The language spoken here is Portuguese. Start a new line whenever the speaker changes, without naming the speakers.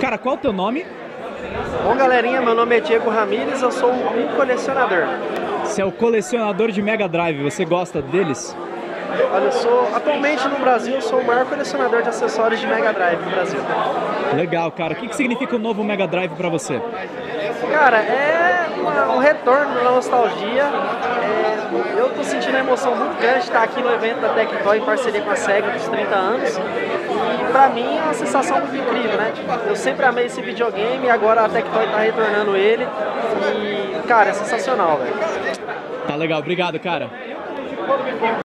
Cara, qual é o teu nome?
Bom, galerinha, meu nome é Diego Ramírez, eu sou um colecionador.
Você é o colecionador de Mega Drive, você gosta deles?
Olha, atualmente no Brasil, eu sou o maior colecionador de acessórios de Mega Drive no Brasil.
Legal, cara. O que significa o novo Mega Drive pra você?
Cara, é um retorno da nostalgia. Eu tô sentindo uma emoção muito grande de estar aqui no evento da Tectoy em parceria com a SEGA dos 30 anos. E pra mim é uma sensação muito incrível, né? Eu sempre amei esse videogame e agora a Tectoy tá retornando ele. E, cara, é sensacional, velho.
Tá legal, obrigado, cara.